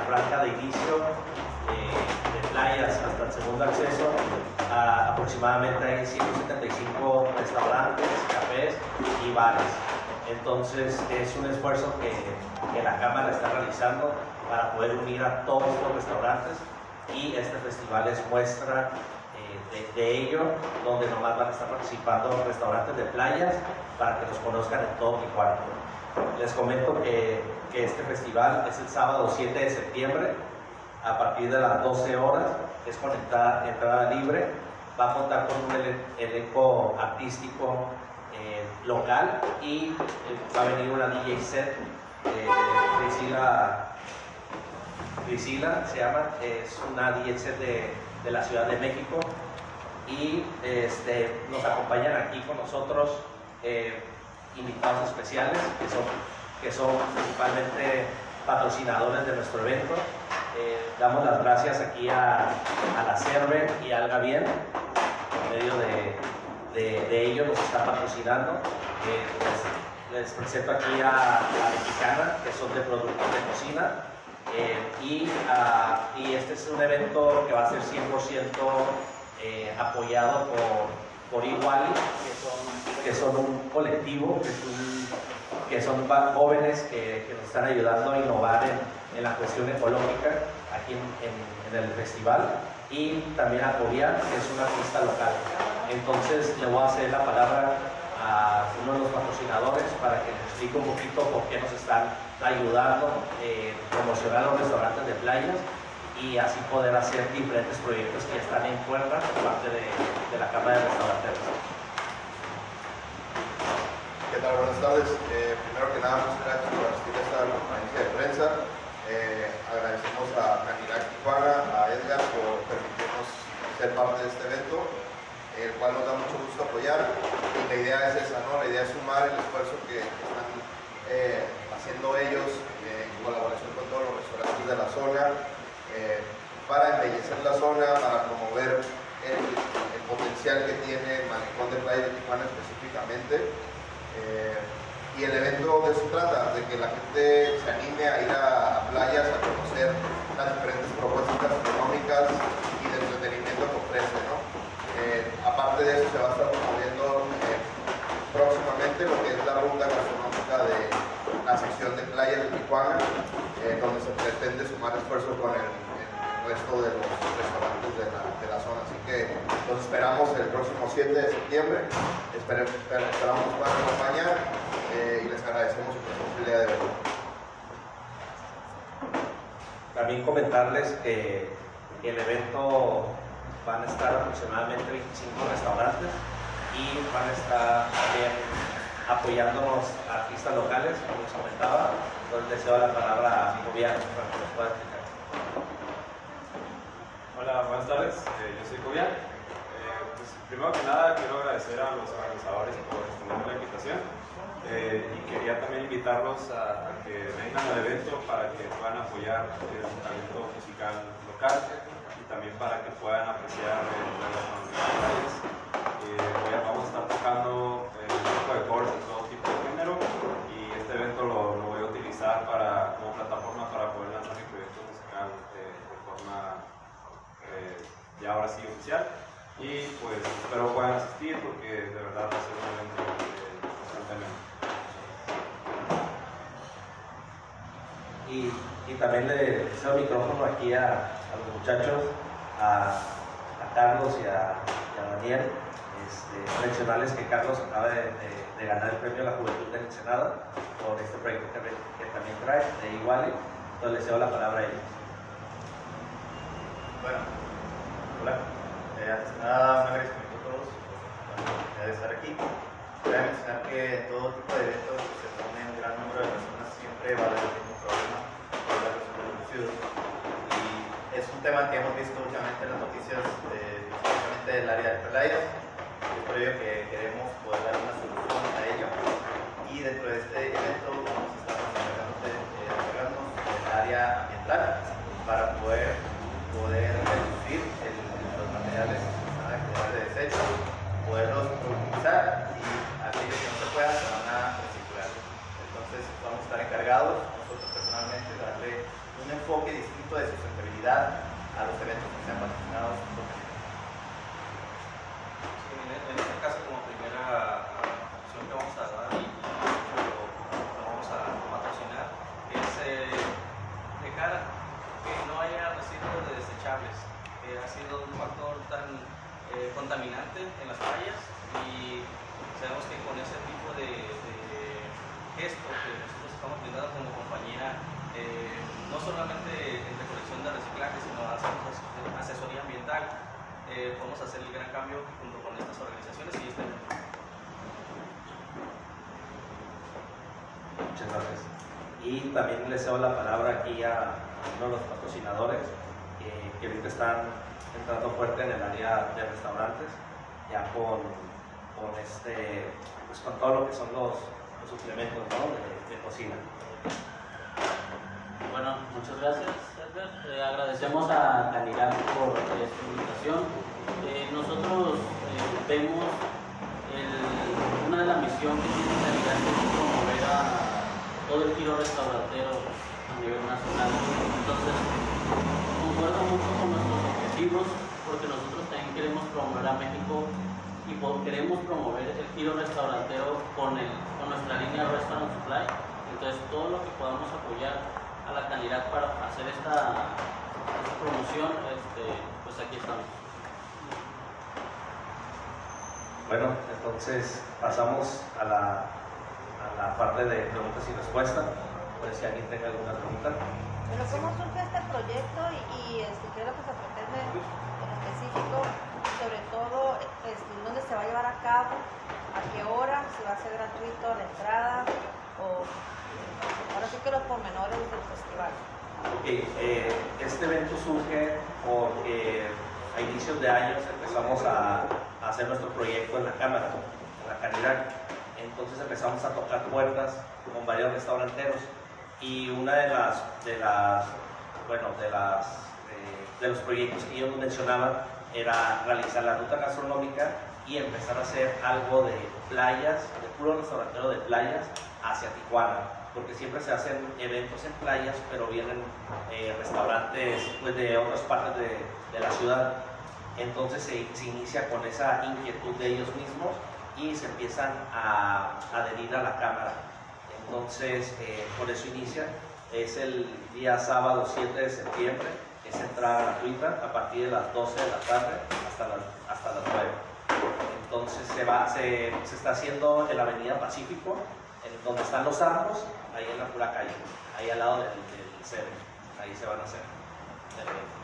franja de inicio de playas hasta el segundo acceso, aproximadamente hay 175 restaurantes, cafés y bares. Entonces es un esfuerzo que la Cámara está realizando para poder unir a todos los restaurantes, y este festival es muestra de ello, donde nomás van a estar participando restaurantes de playas para que los conozcan en todo Tijuana. Les comento que este festival es el sábado 7 de septiembre a partir de las 12 horas, es con entrada libre, va a contar con un elenco artístico local, y va a venir una DJ set, Priscila se llama, es una DJ set de la Ciudad de México, y nos acompañan aquí con nosotros invitados especiales que son principalmente patrocinadores de nuestro evento. Damos las gracias aquí a la Cerve y a Alga Bien, por medio de ellos nos están patrocinando. Les presento aquí a la Mexicana, que son de productos de cocina, y este es un evento que va a ser 100% apoyado por Iguali, que son un colectivo, que son jóvenes que nos están ayudando a innovar en la cuestión ecológica aquí en el festival, y también a Cobian, que es un artista local. Entonces le voy a hacer la palabra a uno de los patrocinadores para que nos explique un poquito por qué nos están ayudando a promocionar los restaurantes de playas, y así poder hacer diferentes proyectos que están en puerta por parte de la Cámara de Restauranteros. ¿Qué tal? Buenas tardes. Primero que nada, muchas gracias por asistir a esta conferencia de prensa. Agradecemos a Canirac Tijuana, a Edgar, por permitirnos ser parte de este evento, el cual nos da mucho gusto apoyar. Y la idea es esa, ¿no? La idea es sumar el esfuerzo que están haciendo ellos en colaboración con todos los restaurantes de la zona, para embellecer la zona, para promover el potencial que tiene el malecón de Playa de Tijuana específicamente. Y el evento de eso trata, de que la gente se anime a ir a playas, a conocer las diferentes propuestas gastronómicas y de entretenimiento que ofrece, ¿no? Aparte de eso, se va a estar promoviendo próximamente lo que es la ruta gastronómica de la sección de playas de Tijuana, donde se pretende sumar esfuerzo con el resto de los restaurantes de la zona. Así que los esperamos el próximo 7 de septiembre. Esperamos que puedan acompañar, y les agradecemos su posibilidad de verlo. También comentarles que el evento van a estar aproximadamente 25 restaurantes, y van a estar también apoyándonos artistas locales, como les comentaba. Entonces les cedo la palabra a mi gobierno para que nos pueda explicar. Hola, buenas tardes, yo soy Cobian. Pues, primero que nada quiero agradecer a los organizadores por extender la invitación, y quería también invitarlos a que vengan al evento para que puedan apoyar el talento musical local, y también para que puedan apreciar el playas. Vamos a estar tocando un poco de covers de todo tipo de género, y este evento lo voy a utilizar como plataforma para poder lanzar mi proyecto musical de forma ya ahora sí oficial, y pues espero puedan asistir, porque de verdad va a ser un evento constantemente. Y también le cedo el micrófono aquí a los muchachos, a Carlos y a Daniel. Mencionarles que Carlos acaba de ganar el premio a la Juventud del Ensenada por este proyecto que también trae de Iguali. Entonces les cedo la palabra a ellos. Bueno, hola. Antes de nada, un agradecimiento a todos por la oportunidad de estar aquí. Voy a mencionar que en todo tipo de eventos que se reúne un gran número de personas siempre va a haber el mismo problema, que es la cuestión de los residuos. Y es un tema que hemos visto últimamente en las noticias, especialmente del área de playas. Es por ello que queremos poder dar una solución a ello. Y dentro de este evento vamos a estar encargándonos del área ambiental para poder reducir los materiales que van a quedar de desecho, poderlos reutilizar, y aquellos que no se puedan se van a reciclar. Entonces vamos a estar encargados nosotros personalmente de darle un enfoque distinto tipo de sustentabilidad a los eventos que sean patrocinados por Canirac. Sí, en este caso, como primera opción que vamos a dar y lo vamos a patrocinar es dejar que no haya residuos de desechables, que ha sido un factor tan contaminante en las playas, y sabemos que con ese tipo de gesto que nosotros estamos brindando como compañía, no solamente en recolección de reciclaje, sino hacemos asesoría ambiental, podemos hacer el gran cambio junto con estas organizaciones y este evento. Muchas gracias. Y también les cedo la palabra aquí a uno de los patrocinadores que ahorita están entrando fuerte en el área de restaurantes, ya con pues con todo lo que son los suplementos, ¿no? de cocina. Bueno, muchas gracias, Edgar. Agradecemos a Canirac por esta invitación. Nosotros vemos una de las misiones que tiene Canirac es promover a todo el giro restaurantero a nivel nacional. Entonces, concuerda mucho con nuestros objetivos, porque nosotros también queremos promover a México y queremos promover el giro restaurantero con nuestra línea Restaurant Supply. Entonces, todo lo que podamos apoyar a la Canirac para hacer esta promoción, pues aquí estamos. Bueno, entonces pasamos a la parte de preguntas y respuestas. Pues si alguien tenga alguna pregunta. Pero ¿cómo surge este proyecto y qué es lo que se pretende en específico? Sobre todo, ¿dónde se va a llevar a cabo? ¿A qué hora? ¿Si va a ser gratuito la entrada? O ahora sí que los pormenores del festival. Okay, este evento surge porque a inicios de años empezamos a hacer nuestro proyecto en la Cámara, en la Canirac. Entonces empezamos a tocar puertas con varios restauranteros, y una de los proyectos que ellos mencionaban era realizar la ruta gastronómica y empezar a hacer algo de playas, de puro restaurantero de playas hacia Tijuana, porque siempre se hacen eventos en playas, pero vienen restaurantes pues, de otras partes de la ciudad. Entonces se inicia con esa inquietud de ellos mismos y se empiezan a adherir a la Cámara. Entonces, por eso inicia. Es el día sábado 7 de septiembre, es entrada gratuita a partir de las 12 de la tarde hasta las 9. Entonces se está haciendo en la Avenida Pacífico, donde están los arcos, ahí en la pura calle, ahí al lado del CEDE. Ahí se van a hacer el evento.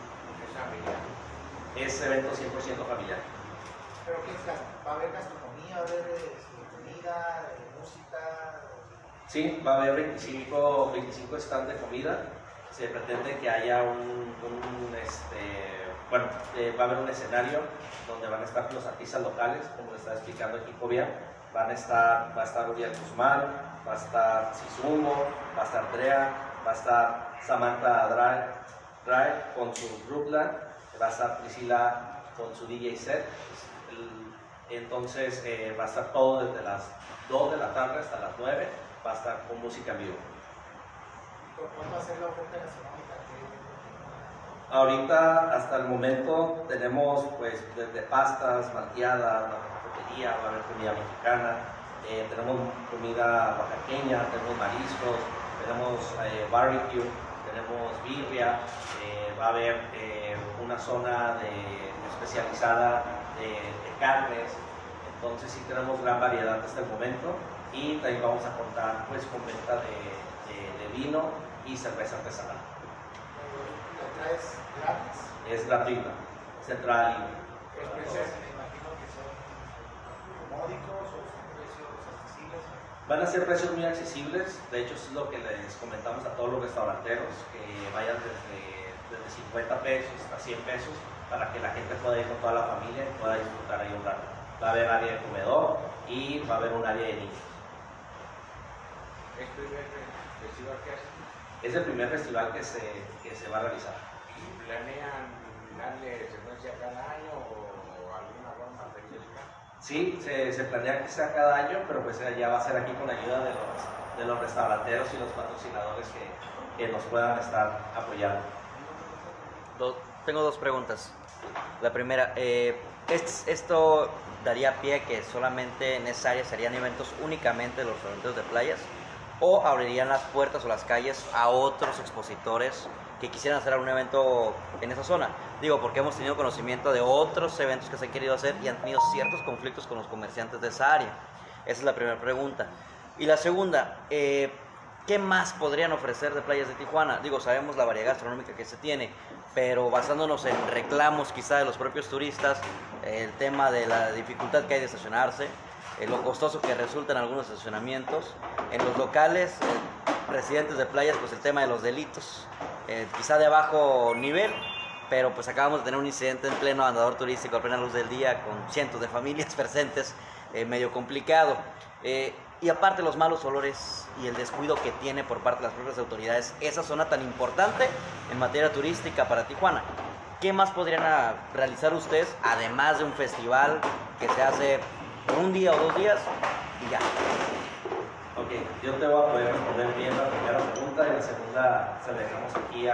Es evento 100% familiar. ¿Pero qué es? ¿Va a haber gastronomía, va a haber comida, música? Sí, va a haber 25 stands de comida. Se pretende que haya va a haber un escenario donde van a estar los artistas locales, como le está explicando aquí Cobian. Va a estar Uriel Guzmán, va a estar Sisumo, va a estar Drea, va a estar Samantha Drive con su Brookland, va a estar Priscila con su DJ set. Entonces va a estar todo desde las 2 de la tarde hasta las 9, va a estar con música en vivo. ¿Cuál va a ser la oferta gastronómica? Ahorita, hasta el momento, tenemos pues desde pastas, malteadas, cafetería, va a haber comida mexicana, tenemos comida oaxaqueña, tenemos mariscos, tenemos barbecue, tenemos birria, va a haber una zona especializada de carnes. Entonces sí tenemos gran variedad hasta el momento, y también vamos a contar pues con venta de vino y cerveza artesanal. ¿La entrada es gratis? Es gratuita, es entrada libre. ¿Los precios me imagino que son módicos o son precios accesibles? Van a ser precios muy accesibles. De hecho, es lo que les comentamos a todos los restauranteros, que vayan desde 50 pesos hasta 100 pesos, para que la gente pueda ir con toda la familia y pueda disfrutar ahí un rato. Va a haber área de comedor y va a haber un área de niños. ¿Es el primer festival que hacen? Es el primer festival que se va a realizar. ¿Y planean darle secuencia cada año o alguna forma periódica? Sí, se planea que sea cada año, pero pues ya va a ser aquí con ayuda de los restauranteros y los patrocinadores que nos puedan estar apoyando. Tengo dos preguntas. La primera, ¿esto daría pie a que solamente en esa área serían eventos únicamente de los eventos de playas? ¿O abrirían las puertas o las calles a otros expositores que quisieran hacer algún evento en esa zona? Digo, porque hemos tenido conocimiento de otros eventos que se han querido hacer y han tenido ciertos conflictos con los comerciantes de esa área. Esa es la primera pregunta. Y la segunda, ¿qué más podrían ofrecer de Playas de Tijuana? Digo, sabemos la variedad gastronómica que se tiene, pero basándonos en reclamos quizá de los propios turistas, el tema de la dificultad que hay de estacionarse, lo costoso que resulta en algunos estacionamientos, en los locales residentes de playas, pues el tema de los delitos, quizá de bajo nivel, pero pues acabamos de tener un incidente en pleno andador turístico a plena luz del día con cientos de familias presentes, medio complicado. Y aparte los malos olores y el descuido que tiene por parte de las propias autoridades esa zona tan importante en materia turística para Tijuana. ¿Qué más podrían realizar ustedes, además de un festival que se hace por un día o 2 días y ya? Ok, yo te voy a poder responder bien la primera pregunta y la segunda se la dejamos aquí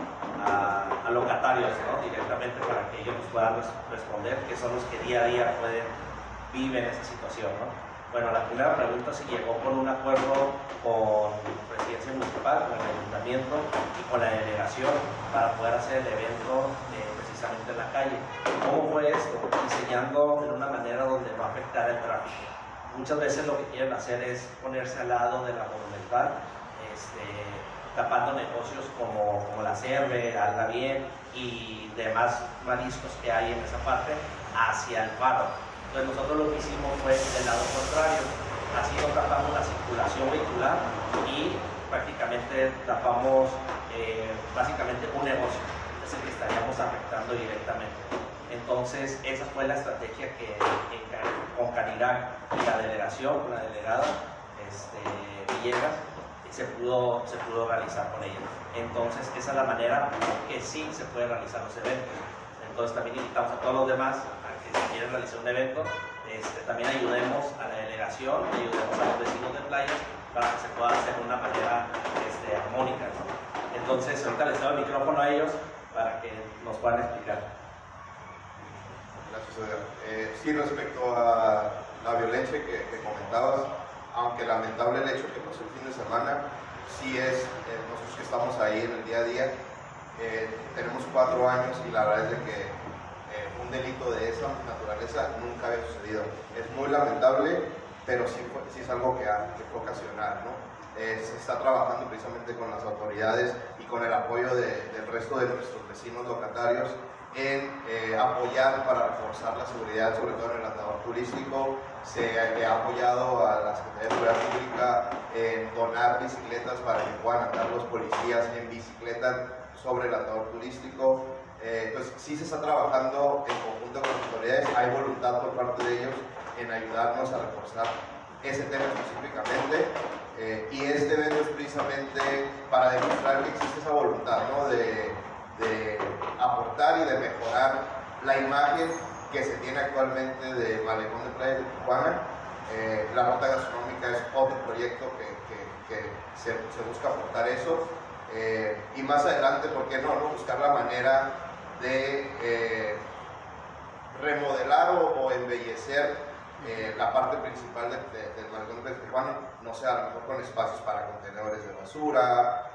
a locatarios, ¿no? Directamente para que ellos nos puedan responder, que son los que día a día viven esa situación, ¿no? Bueno, la primera pregunta se llegó por un acuerdo con Presidencia Municipal, con el Ayuntamiento y con la delegación para poder hacer el evento precisamente en la calle. ¿Cómo fue esto? Diseñando de una manera donde no afectara el tráfico. Muchas veces lo que quieren hacer es ponerse al lado de la Monumental, tapando negocios como la Cerve, Alga Bien y demás mariscos que hay en esa parte hacia el faro. Entonces nosotros lo que hicimos fue del lado contrario, así no tapamos la circulación vehicular y prácticamente tapamos básicamente un negocio, es el que estaríamos afectando directamente. Entonces esa fue la estrategia que con Canirac y la delegación, con la delegada Villegas, se pudo realizar con ella. Entonces esa es la manera que sí se puede realizar los eventos. Entonces también invitamos a todos los demás a que si quieren realizar un evento, también ayudemos a la delegación, ayudemos a los vecinos de playas para que se pueda hacer de una manera armónica, ¿no? Entonces ahorita les doy el micrófono a ellos para que nos puedan explicar. Gracias, Edgar. Sí, respecto a la violencia que comentabas, aunque lamentable el hecho que pasó el fin de semana, sí es, nosotros que estamos ahí en el día a día, tenemos 4 años y la verdad es de que un delito de esa naturaleza nunca había sucedido. Es muy lamentable, pero sí es algo que fue ocasional, ¿no? Se está trabajando precisamente con las autoridades y con el apoyo del resto de nuestros vecinos locatarios en apoyar para reforzar la seguridad, sobre todo en el andador turístico. Se ha apoyado a la Secretaría de Seguridad Pública en donar bicicletas para que puedan andar los policías en bicicleta sobre el andador turístico. Entonces sí se está trabajando en conjunto con las autoridades, hay voluntad por parte de ellos en ayudarnos a reforzar ese tema específicamente, y este evento es precisamente para demostrar que existe esa voluntad, ¿no? de aportar y de mejorar la imagen que se tiene actualmente de Malecón de Playas de Tijuana. La ruta gastronómica es otro proyecto que se busca aportar eso, y más adelante, ¿por qué no? Buscar la manera de remodelar o embellecer la parte principal del Malecón de Tijuana, no sé, a lo mejor con espacios para contenedores de basura,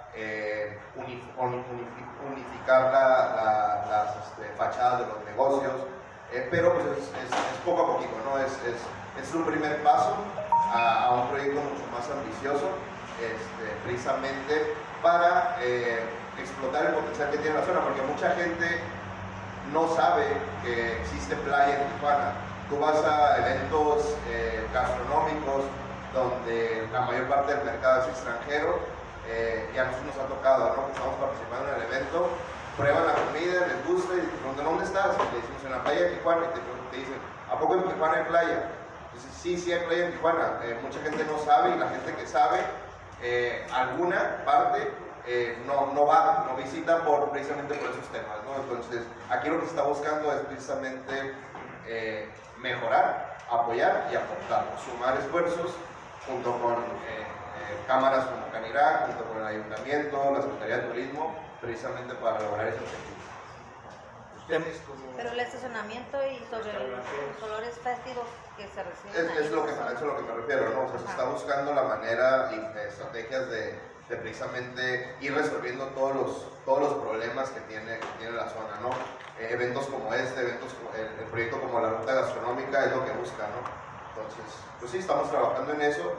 unificar las fachadas de los negocios, pero pues es poco a poquito, ¿no? Es un primer paso a un proyecto mucho más ambicioso, precisamente para explotar el potencial que tiene la zona, porque mucha gente no sabe que existe playa en Tijuana. Tú vas a eventos gastronómicos donde la mayor parte del mercado es extranjero, y a nosotros nos ha tocado, ¿no? Que estamos participando en el evento, prueban la comida, les gusta y te preguntan, ¿dónde estás? Y le decimos, en la playa de Tijuana, y te dicen, ¿a poco en Tijuana hay playa? Entonces, sí hay playa en Tijuana. Mucha gente no sabe, y la gente que sabe, alguna parte no visita precisamente por esos temas, ¿no? Entonces, aquí lo que se está buscando es precisamente mejorar, apoyar y aportar, sumar esfuerzos junto con cámaras como Canirac, junto con el Ayuntamiento, la Secretaría de Turismo, precisamente para lograr ese objetivo. Pero el estacionamiento y sobre los olores fétidos que se reciben Es lo que me refiero, ¿no? O sea, se está buscando la manera y estrategias de precisamente ir resolviendo todos los problemas que tiene la zona, ¿no? Eventos como este, el proyecto como la ruta gastronómica es lo que busca, ¿no? Entonces, pues sí, estamos trabajando en eso.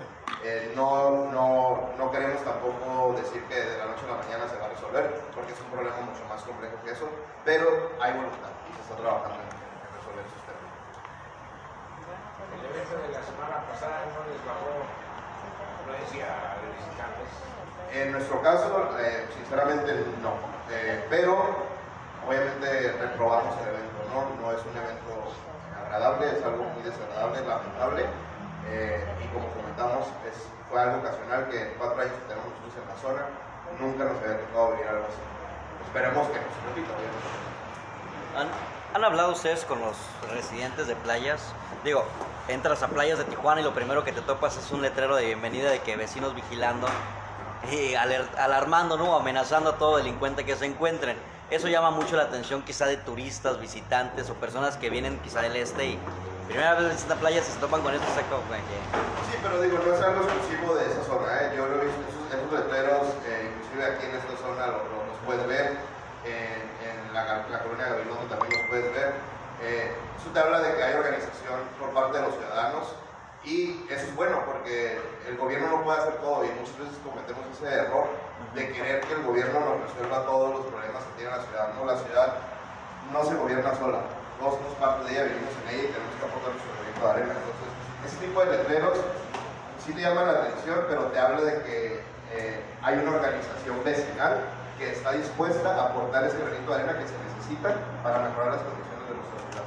No queremos tampoco decir que de la noche a la mañana se va a resolver, porque es un problema mucho más complejo que eso, pero hay voluntad y se está trabajando en resolver esos temas. El evento de la semana pasada no les bajó afluencia de visitantes. En nuestro caso, sinceramente no, pero obviamente reprobamos el evento, no es un evento agradable, es algo muy desagradable, lamentable, y como comentamos, fue algo ocasional que en 4 años que tenemos nosotros en la zona, nunca nos había tocado vivir algo así. Esperemos que no se repita, obviamente. ¿Han hablado ustedes con los residentes de playas? Digo, entras a playas de Tijuana y lo primero que te topas es un letrero de bienvenida de que vecinos vigilando y alarmando, ¿no? Amenazando a todo delincuente que se encuentren. Eso llama mucho la atención quizá de turistas, visitantes o personas que vienen quizá del este y primera vez visitan playas y se topan con esto. Sí, pero digo, no es algo exclusivo de esa zona, Yo lo he visto, esos letreros, inclusive aquí en esta zona los puedes ver, en la colonia Gabilondo también los puedes ver. Eso te habla de que hay organización por parte de los ciudadanos y eso es bueno porque el gobierno no puede hacer todo y muchas veces cometemos ese error de querer que el gobierno nos resuelva todos los problemas que tiene la ciudad. No, la ciudad no se gobierna sola, todos somos parte de ella, vivimos en ella y tenemos que aportar nuestro granito de arena. Entonces, ese tipo de letreros sí te llaman la atención, pero te habla de que hay una organización vecinal que está dispuesta a aportar ese granito de arena que se necesita para mejorar las condiciones de nuestra ciudad.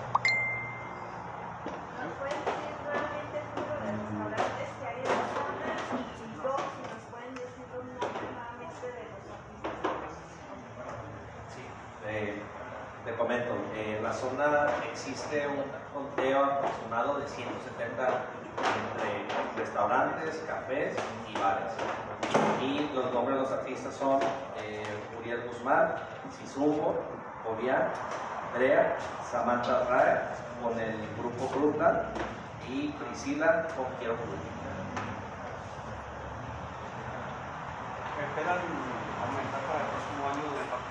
¿Nos pueden decir realmente el número de restaurantes que hay en la zona? Y dos, si nos pueden decir los nombres nuevamente de los artistas. Sí, te comento, en la zona existe un conteo aproximado de 170 entre restaurantes, cafés y bares. Y los nombres de los artistas son Uriel Guzmán, Sizumbo, Obián, Drea, Samantha Rae con el grupo Brooklyn y Priscila con Quiero Fluir. ¿Esperan aumentar para el próximo año de